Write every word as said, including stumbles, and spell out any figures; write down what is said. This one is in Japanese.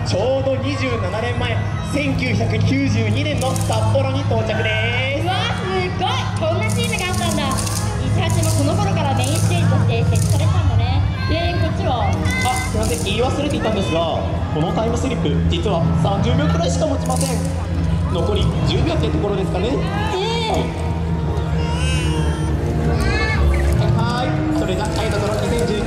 ちょうどにじゅうななねんまえせんきゅうひゃくきゅうじゅうにねんの札幌に到着です。 うわすごい、こんなチームがあったんだ。いちはちもこの頃からメインステージとして設置されてたんだね。でこっちはあ、すいません、言い忘れていたんですが、このタイムスリップ実はさんじゅうびょうくらいしか持ちません。残りじゅうびょうってところですかね。 ええはい、それじゃあタイトルにせんじゅう